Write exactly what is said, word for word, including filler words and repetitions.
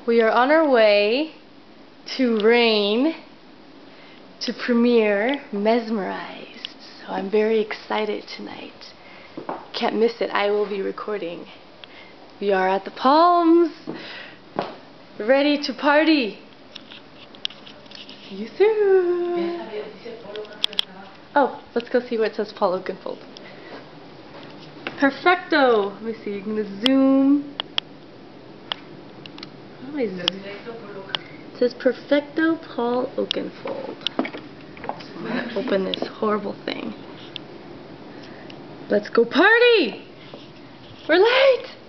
We are on our way to Rain to premiere Mesmerized. So I'm very excited tonight. Can't miss it. I will be recording. We are at the Palms, ready to party. See you soon. Oh, let's go see where it says Paul Oakenfold. Perfecto. Let me see. You can zoom. It says Perfecto Paul Oakenfold. I'm gonna open this horrible thing. Let's go party! We're late!